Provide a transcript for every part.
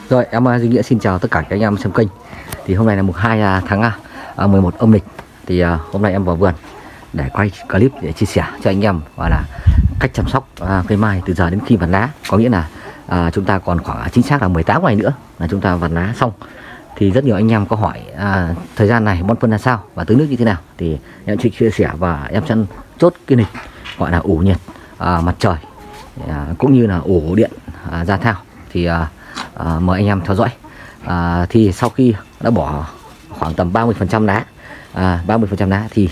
Rồi em Duy Nghĩa xin chào tất cả các anh em xem kênh. Thì hôm nay là mùng 2 tháng 11 âm lịch. Thì hôm nay em vào vườn để quay clip để chia sẻ cho anh em và là cách chăm sóc cây mai từ giờ đến khi vặt lá. Có nghĩa là chúng ta còn khoảng chính xác là 18 ngày nữa là chúng ta vặt lá xong. Thì rất nhiều anh em có hỏi thời gian này bón phân là sao và tưới nước như thế nào. Thì em chia sẻ và em sẽ chốt cái lịch gọi là ủ nhiệt mặt trời cũng như là ủ điện ra thao. Thì mời anh em theo dõi. Thì sau khi đã bỏ khoảng tầm 30% lá 30% lá thì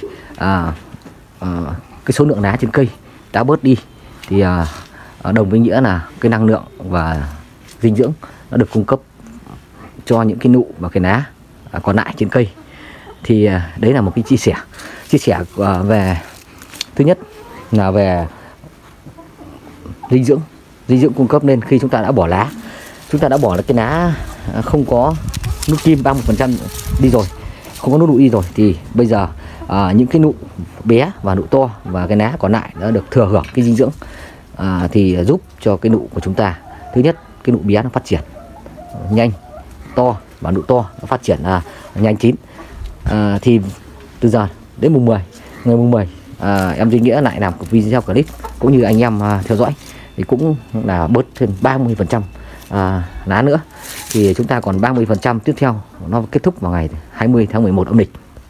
cái số lượng lá trên cây đã bớt đi, thì đồng với nghĩa là cái năng lượng và dinh dưỡng nó được cung cấp cho những cái nụ và cái lá còn lại trên cây. Thì đấy là một cái chia sẻ về thứ nhất là về dinh dưỡng cung cấp lên khi chúng ta đã bỏ lá. Chúng ta đã bỏ cái lá không có nút kim 30% đi rồi, không có nút nụ đi rồi, thì bây giờ những cái nụ bé và nụ to và cái lá còn lại đã được thừa hưởng cái dinh dưỡng, thì giúp cho cái nụ của chúng ta, thứ nhất cái nụ bé nó phát triển nhanh to và nụ to nó phát triển nhanh chín. Thì từ giờ đến mùng 10 ngày mùng 10 em Duy Nghĩa lại làm một video clip cũng như anh em theo dõi, thì cũng là bớt thêm 30% lá nữa, thì chúng ta còn 30% tiếp theo nó kết thúc vào ngày 20 tháng 11 âm lịch.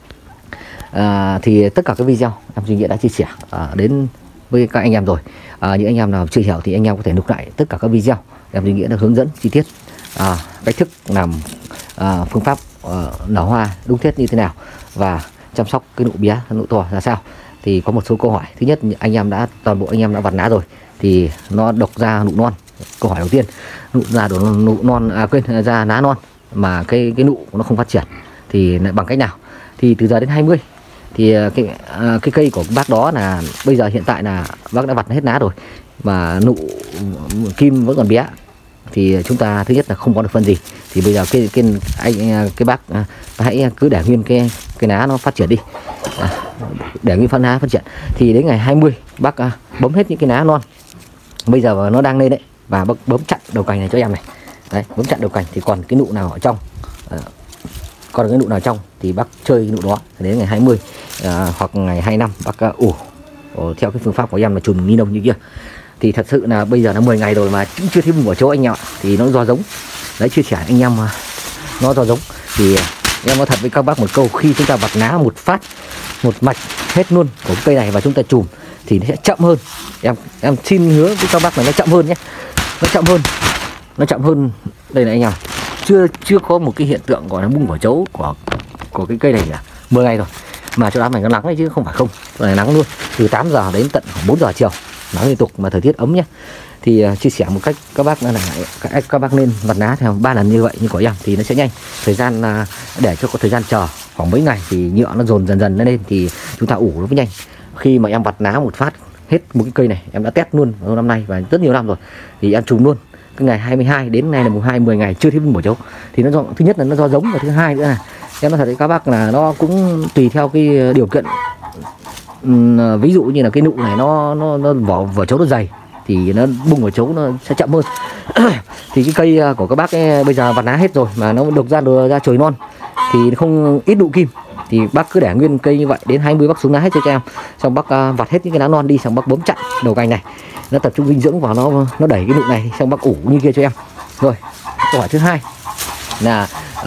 Thì tất cả các video em Duy Nghĩa đã chia sẻ đến với các anh em rồi. Những anh em nào chưa hiểu thì anh em có thể lục lại tất cả các video em Duy Nghĩa đã hướng dẫn chi tiết cách thức làm phương pháp nở hoa đúng thiết như thế nào và chăm sóc cái nụ bé nụ to ra sao. Thì có một số câu hỏi. Thứ nhất, toàn bộ anh em đã vặt lá rồi thì nó độc ra nụ non. Câu hỏi đầu tiên, nụ non ra lá non mà cái nụ nó không phát triển thì bằng cách nào? Thì từ giờ đến 20 thì cái cây của bác đó là bây giờ hiện tại là bác đã vặt hết lá rồi mà nụ kim vẫn còn bé, thì chúng ta thứ nhất là không có được phân gì. Thì bây giờ cái bác hãy cứ để nguyên cái lá nó phát triển đi, để nguyên phân lá phát triển. Thì đến ngày 20 bác bấm hết những cái lá non bây giờ nó đang lên đấy, và bác bấm chặn đầu cành này cho em này. Đấy, bấm chặn đầu cành thì còn cái nụ nào ở trong, còn cái nụ nào trong thì bác chơi cái nụ đó. Đến ngày 20 hoặc ngày 25 bác ủ theo cái phương pháp của em là chùm ni lông như kia. Thì thật sự là bây giờ là 10 ngày rồi mà cũng chưa thấy bung ở chỗ anh em ạ. Thì nó do giống. Đấy, chia sẻ anh em nó do giống. Thì em nói thật với các bác một câu, khi chúng ta vặt lá một phát một mạch hết luôn của cây này và chúng ta chùm thì nó sẽ chậm hơn. Em xin hứa với các bác là nó chậm hơn nhé. Nó chậm hơn. Đây này anh em, chưa có một cái hiện tượng gọi là bung vỏ chấu của cái cây này cả. 10 ngày rồi mà chỗ đám này nó nắng đấy chứ không phải không. Chỗ này nắng luôn từ 8 giờ đến tận khoảng 4 giờ chiều, nắng liên tục mà thời tiết ấm nhé. Thì chia sẻ một cách các bác là các bác nên vặt lá theo 3 lần như vậy như của em thì nó sẽ nhanh. Thời gian để cho có thời gian chờ khoảng mấy ngày thì nhựa nó dồn dần lên thì chúng ta ủ nó mới nhanh. Khi mà em vặt lá một phát hết một cái cây này, em đã test luôn vào năm nay và rất nhiều năm rồi, thì em trùng luôn cái ngày 22 đến nay là mùng 2, 10 ngày chưa thấy bung vỏ chấu. Thì nó do, thứ nhất là nó do giống, và thứ hai nữa là em nói thật với các bác là nó cũng tùy theo cái điều kiện. Ví dụ như là cái nụ này nó vỏ chấu nó dày thì nó bung vỏ chấu nó sẽ chậm hơn. Thì cái cây của các bác ấy, bây giờ vặt lá hết rồi mà nó độc ra trời non thì không ít nụ kim, thì bác cứ để nguyên cây như vậy đến 20 bác xuống lá hết cho em, xong bác vặt hết những cái lá non đi, xong bác bấm chặn đầu cành này, nó tập trung dinh dưỡng vào nó đẩy cái nụ này, xong bác ủ như kia cho em. Rồi câu hỏi thứ hai là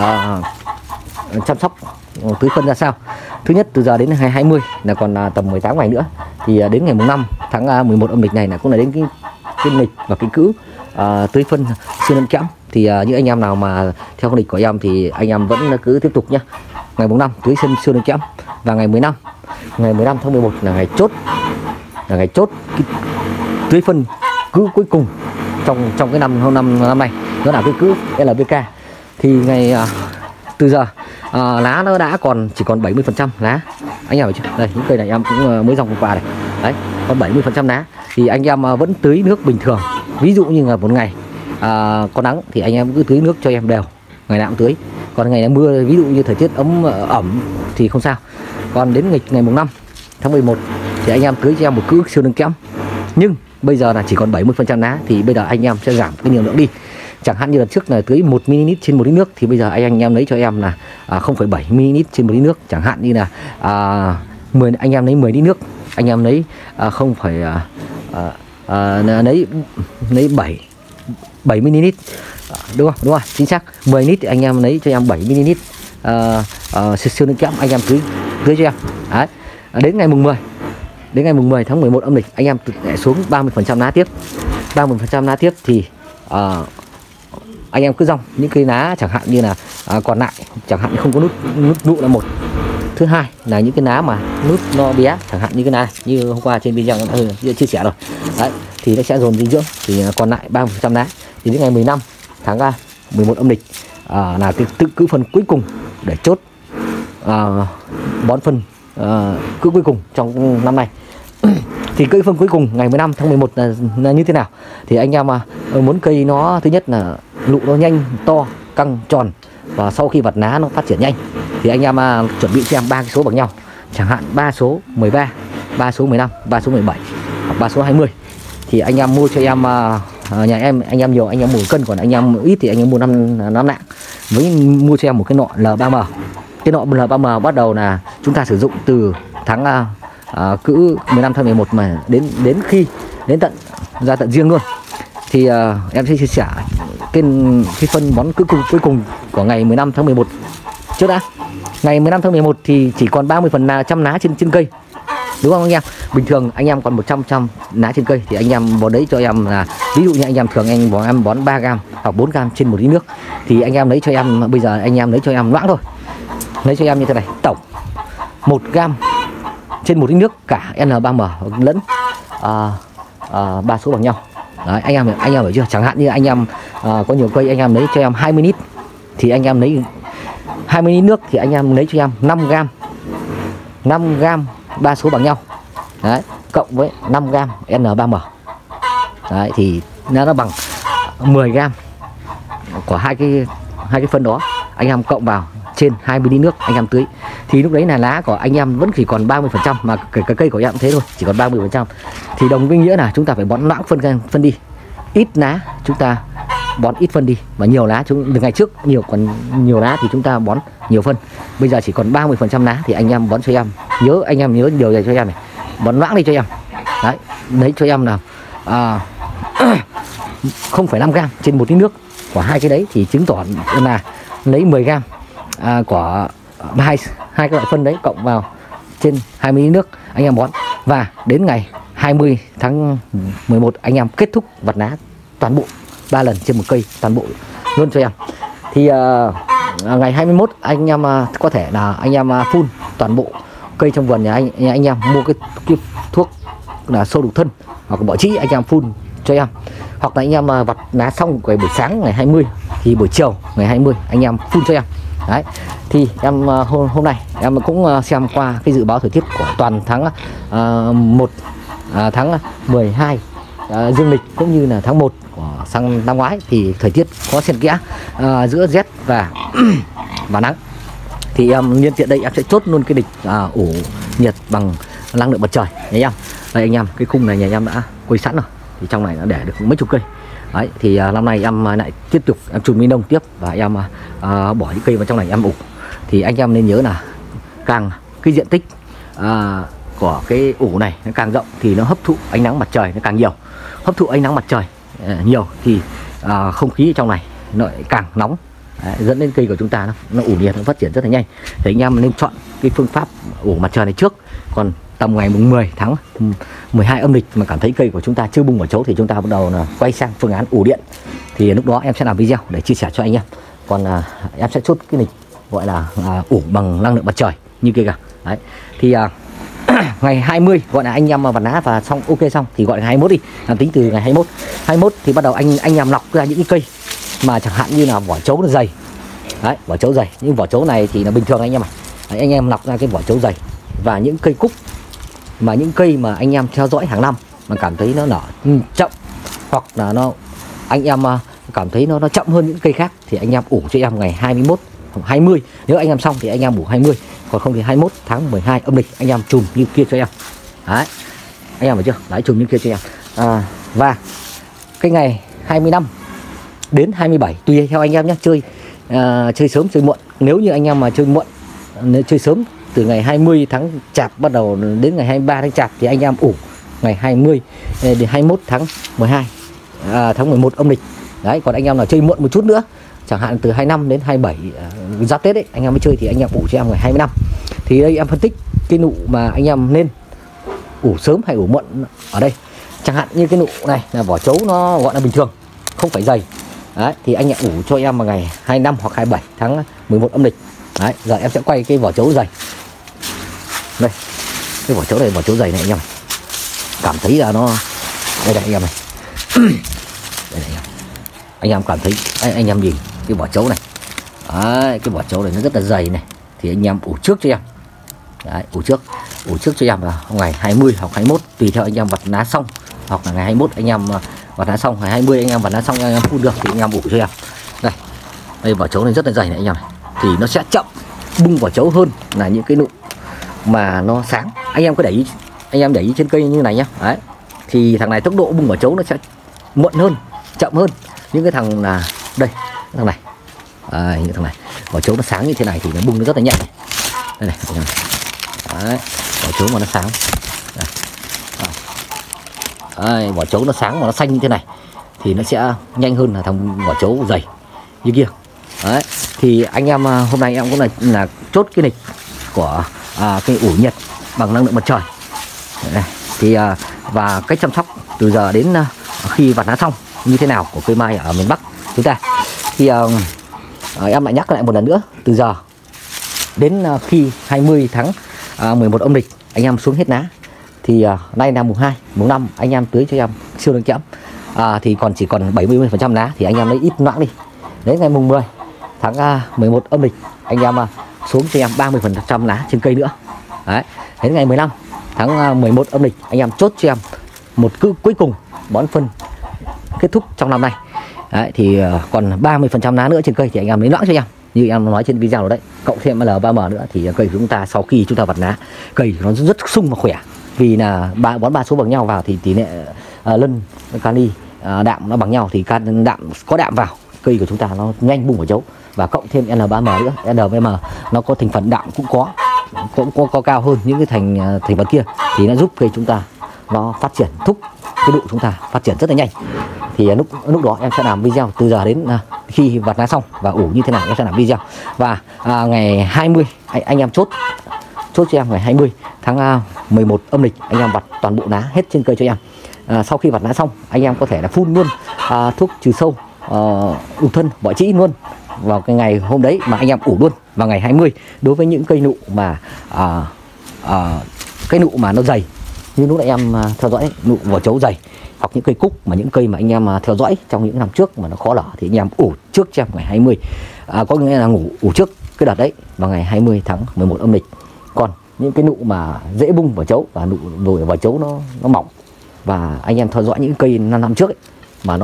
chăm sóc tưới phân ra sao. Thứ nhất, từ giờ đến ngày 20 là còn tầm 18 ngày nữa, thì đến ngày mùng 5 tháng 11 âm lịch này là cũng là đến cái lịch và cái cữ tưới phân xương lân kẽm. Thì những anh em nào mà theo cái lịch của em thì anh em vẫn cứ tiếp tục nhé. Ngày mùng 5 tưới xương lân kẽm, và ngày 15 tháng 11 là ngày chốt cái tưới phân cữ cuối cùng trong cái năm này, nó là cái cữ LBK. Thì ngày từ giờ lá nó đã chỉ còn 70% lá. Anh em thấy chưa? Đây, những cây này em cũng mới dòng qua này. Đấy, còn 70% lá thì anh em vẫn tưới nước bình thường. Ví dụ như là một ngày có nắng thì anh em cứ tưới nước cho em đều, ngày nào cũng tưới. Còn ngày mưa, ví dụ như thời tiết ẩm thì không sao. Còn đến ngày mùng 5 tháng 11 thì anh em tưới cho em một cữ siêu nâng kẽm. Nhưng bây giờ là chỉ còn 70% lá, thì bây giờ anh em sẽ giảm cái liều lượng đi. chẳng hạn như là trước là tưới 1 ml trên 1 lít nước thì bây giờ anh em lấy cho em là 0,7 ml trên 1 lít nước. Chẳng hạn như là 10 anh em lấy 10 lít nước, anh em lấy lấy 7 ml, đúng không? Chính xác. 10 lít thì anh em lấy cho em 7 ml siêu nâng kẽm, anh em tưới cho em. Đấy. Đến ngày mùng 10 tháng 11 âm lịch anh em lại xuống 30% lá tiếp. 30% lá tiếp thì anh em cứ rong những cây lá chẳng hạn như là còn lại, chẳng hạn như không có nút nụ là một. Thứ hai là những cái lá mà nút nó bé, chẳng hạn như cái này, như hôm qua trên video em đã chia sẻ rồi. Đấy, thì nó sẽ dồn dinh dưỡng, thì còn lại 30% lá. Thì đến ngày 15 tháng 11 âm lịch là cái cữ phân cuối cùng để chốt bón phân cữ cuối cùng trong năm nay. Thì cữ phân cuối cùng ngày 15 tháng 11 là như thế nào? Thì anh em muốn cây nó thứ nhất là nụ nó nhanh, to, căng, tròn, và sau khi vặt lá nó phát triển nhanh thì anh em chuẩn bị cho em 3 cái số bằng nhau, chẳng hạn 3 số 13, 3 số 15, 3 số 17 hoặc 3 số 20. Thì anh em mua cho em, nhà em anh em nhiều anh em mua cân, còn anh em ít thì anh em mua 5 lạng. Với mua cho em một cái nọ L3M. Cái nọ L3M bắt đầu là chúng ta sử dụng từ tháng cữ 15 tháng 11 mà đến tận ra tận riêng luôn. Thì em sẽ chia sẻ cái phân bón cuối cùng của ngày 15 tháng 11 trước đã. Ngày 15 tháng 11 thì chỉ còn 30% lá trên cây, đúng không anh em? Bình thường anh em còn 100% lá trên cây thì anh em bón đấy cho em là, ví dụ như anh em thường anh bón 3 gram hoặc 4 gram trên 1 lít nước, thì anh em lấy cho em, bây giờ anh em lấy cho em loãng thôi, lấy cho em như thế này, tổng 1 gram trên 1 lít nước cả N3M lẫn 3 số bằng nhau. Đấy, anh em hiểu chưa? Chẳng hạn như anh em có nhiều cây anh em lấy cho em 20 lít thì anh em lấy 20 lít nước thì anh em lấy cho em 5 gram 3 số bằng nhau. Đấy, cộng với 5 gram N3M. Đấy, thì nó bằng 10 gram của hai cái phân đó, anh em cộng vào trên 20 lít nước anh em tưới. Thì lúc đấy là lá của anh em vẫn chỉ còn 30%, mà cái cây của em cũng thế thôi, chỉ còn 30%. Thì đồng với nghĩa là chúng ta phải bón loãng phân đi. Ít lá chúng ta bón ít phân đi, và nhiều lá ngày trước còn nhiều lá thì chúng ta bón nhiều phân. Bây giờ chỉ còn 30% lá thì anh em bón cho em. Anh em nhớ điều này cho em này, bón loãng đi cho em. Đấy, lấy cho em là 0,5 gram trên 1 lít nước của hai cái đấy, thì chứng tỏ là lấy 10 gram của hai cái loại phân đấy cộng vào trên 20 lít nước anh em bón. Và đến ngày 20 tháng 11 anh em kết thúc vặt lá toàn bộ 3 lần trên một cây, toàn bộ luôn cho em. Thì ngày 21 anh em có thể là anh em phun toàn bộ cây trong vườn nhà anh em mua cái thuốc là sâu đục thân hoặc bọ trĩ, anh em phun cho em. Hoặc là anh em vặt lá xong buổi sáng ngày 20 thì buổi chiều ngày 20 anh em phun cho em. Đấy, thì em hôm nay em cũng xem qua cái dự báo thời tiết của toàn tháng 1 tháng 12 dương lịch cũng như là tháng 1 của sang năm ngoái, thì thời tiết có xen kẽ giữa rét và và nắng. Thì nhân tiện đây em sẽ chốt luôn cái lịch ủ nhiệt bằng năng lượng mặt trời nhà em. Đây anh em, cái khung này nhà em đã quay sẵn rồi, thì trong này nó để được mấy chục cây. Đấy, thì năm nay em lại tiếp tục em trùn ni lông tiếp và em bỏ những cây vào trong này em ủ. Thì anh em nên nhớ là càng cái diện tích của cái ủ này nó càng rộng thì nó hấp thụ ánh nắng mặt trời nó càng nhiều. Hấp thụ ánh nắng mặt trời nhiều thì không khí ở trong này nó càng nóng. Đấy, dẫn đến cây của chúng ta nó ủ nhiệt, nó phát triển rất là nhanh. Thì anh em nên chọn cái phương pháp ủ mặt trời này trước. Còn tầm ngày 10 tháng 12 âm lịch mà cảm thấy cây của chúng ta chưa bung vào chấu thì chúng ta bắt đầu là quay sang phương án ủ điện. Thì lúc đó em sẽ làm video để chia sẻ cho anh em. Còn em sẽ chốt cái lịch gọi là ủ bằng năng lượng mặt trời như kia cả. Đấy, thì ngày 20 gọi là anh em vặt lá và xong ok xong thì gọi là 21 đi, làm tính từ ngày 21 thì bắt đầu anh em lọc ra những cái cây mà chẳng hạn như là vỏ chấu nó dày. Đấy, vỏ chấu dày, nhưng vỏ chấu này thì là bình thường anh em ạ. Anh em lọc ra cái vỏ chấu dày và những cây cúc mà những cây mà anh em theo dõi hàng năm mà cảm thấy nó nở chậm, hoặc là anh em cảm thấy nó chậm hơn những cây khác thì anh em ủ cho em ngày 21 hoặc 20. Nếu anh em xong thì anh em ủ 20, còn không thì 21 tháng 12 âm lịch anh em chùm như kia cho em. Đấy, anh em hiểu chưa? Đấy, chùm như kia cho em. Và cái ngày 25 đến 27, tùy theo anh em nhé. Chơi sớm chơi muộn. Nếu như anh em mà chơi muộn, chơi sớm từ ngày 20 tháng Chạp bắt đầu đến ngày 23 tháng Chạp thì anh em ủ ngày 20 đến 21 tháng 12 tháng 11 âm lịch. Đấy, còn anh em là chơi muộn một chút nữa, chẳng hạn từ 25 đến 27 giáp Tết ấy, anh em mới chơi thì anh em ủ cho em ngày 25. Thì đây em phân tích cái nụ mà anh em nên ủ sớm hay ủ muộn ở đây. Chẳng hạn như cái nụ này là vỏ trấu nó gọi là bình thường, không phải dày. Đấy, thì anh em ủ cho em vào ngày 25 hoặc 27 tháng 11 âm lịch. Đấy, giờ em sẽ quay cái vỏ trấu dày. Đây, cái vỏ trấu này, vỏ trấu dày này anh em này. Cảm thấy là nó đây này anh em này. Đây này, anh em cảm thấy anh em nhìn cái vỏ trấu này. Đấy, cái vỏ trấu này nó rất là dày này. Thì anh em ủ trước cho em. Đấy, ủ trước cho em vào ngày 20 hoặc 21 tùy theo anh em vặt lá xong, hoặc là ngày 21 anh em vặt lá xong, ngày 20 anh em vặt lá xong anh em phun được thì anh em ủ cho em. Đây vỏ trấu này rất là dày này anh em này. Thì nó sẽ chậm bung vỏ trấu hơn là những cái nụ mà nó sáng. Anh em cứ để ý, anh em để ý trên cây như này nhá. Đấy, thì thằng này tốc độ bung vỏ trấu nó sẽ muộn hơn, chậm hơn những cái thằng là đây, cái thằng này. Những thằng này vỏ trấu nó sáng như thế này thì nó bung nó rất là nhẹ. Đây này, đấy, vỏ trấu mà nó sáng. Đấy, vỏ trấu nó sáng mà nó xanh như thế này thì nó sẽ nhanh hơn là thằng vỏ trấu dày như kia. Đấy, thì anh em hôm nay em cũng là chốt cái lịch của cái ủ nhiệt bằng năng lượng mặt trời. Đây, thì và cách chăm sóc từ giờ đến khi vặt lá xong như thế nào của cây mai ở miền Bắc chúng ta. Thì em lại nhắc lại một lần nữa, từ giờ đến khi 20 tháng 11 âm lịch anh em xuống hết lá. Thì nay là mùng 2, mùng 5 anh em tưới cho em siêu nâng kẽm. Thì chỉ còn 70% lá thì anh em lấy ít loãng đi. Đến ngày mùng 10 tháng 11 âm lịch anh em xuống cho em 30% lá trên cây nữa. Đấy, đến ngày 15 tháng 11 âm lịch anh em chốt cho em một cữ cuối cùng bón phân kết thúc trong năm nay. Đấy, thì còn 30% lá nữa trên cây thì anh em lấy loãng cho em, như em nói trên video rồi đấy. Cộng thêm L3M nữa thì cây của chúng ta sau khi chúng ta vặt lá, cây nó rất sung và khỏe. Vì là bón 3 số bằng nhau vào thì tỷ lệ lân, kali, đạm nó bằng nhau, thì đạm có đạm vào cây của chúng ta nó nhanh bung vỏ trấu. Và cộng thêm L3M nữa, L3M nó có thành phần đạm cũng có cao hơn những cái thành phần kia, thì nó giúp cây chúng ta nó phát triển, thúc cái nụ chúng ta phát triển rất là nhanh. Thì lúc đó em sẽ làm video từ giờ đến khi vặt lá xong và ủ như thế nào em sẽ làm video. Và ngày 20 anh em chốt cho em ngày 20 tháng 11 âm lịch anh em vặt toàn bộ lá hết trên cây cho em. Sau khi vặt lá xong anh em có thể là phun luôn thuốc trừ sâu, đục thân, bọ trĩ luôn vào cái ngày hôm đấy mà anh em ủ luôn vào ngày 20 đối với những cây nụ mà cây nụ mà nó dày như lúc nãy em theo dõi, nụ vỏ trấu dày, hoặc những cây cúc mà những cây mà anh em theo dõi trong những năm trước mà nó khó lở thì anh em ủ trước cho em ngày 20. Có nghĩa là ủ trước cái đợt đấy vào ngày 20 tháng 11 âm lịch. Còn những cái nụ mà dễ bung vỏ trấu và nụ vỏ trấu nó mỏng, và anh em theo dõi những cây năm trước ấy, mà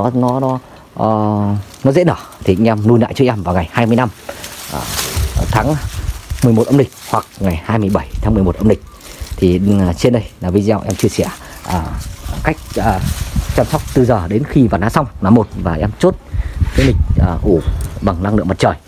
nó dễ nở thì anh em nuôi lại cho em vào ngày 25 tháng 11 âm lịch hoặc ngày 27 tháng 11 âm lịch. Thì trên đây là video em chia sẻ cách chăm sóc từ giờ đến khi vặt lá xong là một, và em chốt cái lịch ủ bằng năng lượng mặt trời,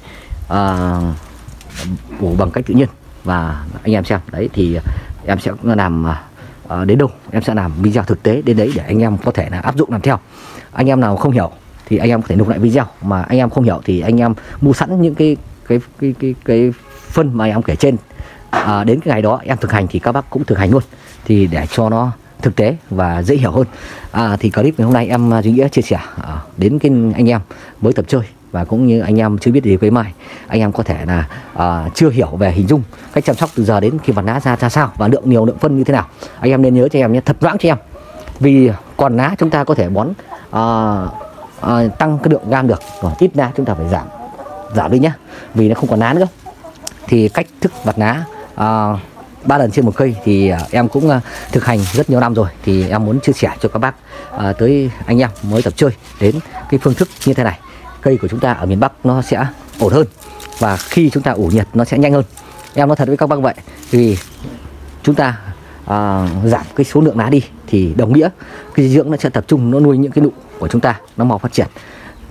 ủ bằng cách tự nhiên. Và anh em xem đấy, thì em sẽ làm đến đâu em sẽ làm video thực tế đến đấy để anh em có thể là áp dụng làm theo. Anh em nào không hiểu thì anh em có thể đọc lại video, mà anh em không hiểu thì anh em mua sẵn những cái phân mà em kể trên. Đến cái ngày đó em thực hành thì các bác cũng thực hành luôn, thì để cho nó thực tế và dễ hiểu hơn. Thì clip ngày hôm nay em Duy Nghĩa chia sẻ đến cái anh em mới tập chơi, và cũng như anh em chưa biết gì cây mai, anh em có thể là chưa hiểu về hình dung cách chăm sóc từ giờ đến khi vặt lá ra sao và lượng nhiều lượng phân như thế nào. Anh em nên nhớ cho em nhé, thật loãng cho em, vì còn lá chúng ta có thể bón tăng cái lượng gam được, còn ít lá chúng ta phải giảm đi nhé, vì nó không còn lá nữa. Thì cách thức vặt lá 3 lần trên một cây thì em cũng thực hành rất nhiều năm rồi, thì em muốn chia sẻ cho các bác tới anh em mới tập chơi đến cái phương thức như thế này. Cây của chúng ta ở miền Bắc nó sẽ ổn hơn, và khi chúng ta ủ nhiệt nó sẽ nhanh hơn. Em nói thật với các bác vậy, vì chúng ta giảm cái số lượng lá đi thì đồng nghĩa cái dinh dưỡng nó sẽ tập trung, nó nuôi những cái nụ của chúng ta nó mau phát triển.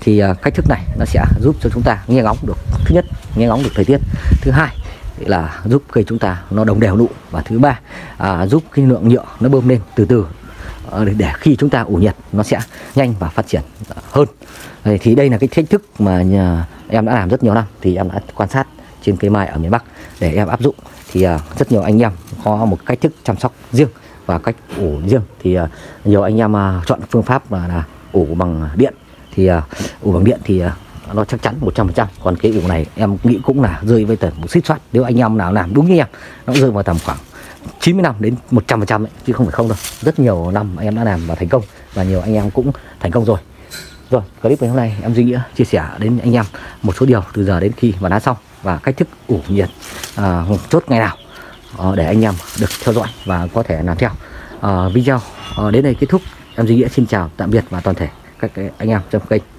thì cách thức này nó sẽ giúp cho chúng ta nghe ngóng được, thứ nhất nghe ngóng được thời tiết, thứ hai là giúp cây chúng ta nó đồng đều nụ, và thứ ba giúp cái lượng nhựa nó bơm lên từ từ để khi chúng ta ủ nhiệt nó sẽ nhanh và phát triển hơn. Thì đây là cái thách thức mà em đã làm rất nhiều năm, thì em đã quan sát trên cây mai ở miền Bắc để em áp dụng. Thì rất nhiều anh em có một cách thức chăm sóc riêng và cách ủ riêng. Thì nhiều anh em chọn phương pháp là ủ bằng điện. Thì ủ bằng điện thì nó chắc chắn 100%. Còn cái ủ này em nghĩ cũng là rơi với tầm một xích xoát. Nếu anh em nào làm đúng như em, nó rơi vào tầm khoảng 95 đến 100% ấy, chứ không phải không đâu. Rất nhiều năm em đã làm và thành công, và nhiều anh em cũng thành công rồi. Rồi, clip ngày hôm nay em Duy Nghĩa chia sẻ đến anh em một số điều từ giờ đến khi mà đã xong, và cách thức ủ nhiệt chốt ngày nào để anh em được theo dõi và có thể làm theo. Video đến đây kết thúc. Em Duy Nghĩa xin chào tạm biệt và toàn thể các anh em trong kênh.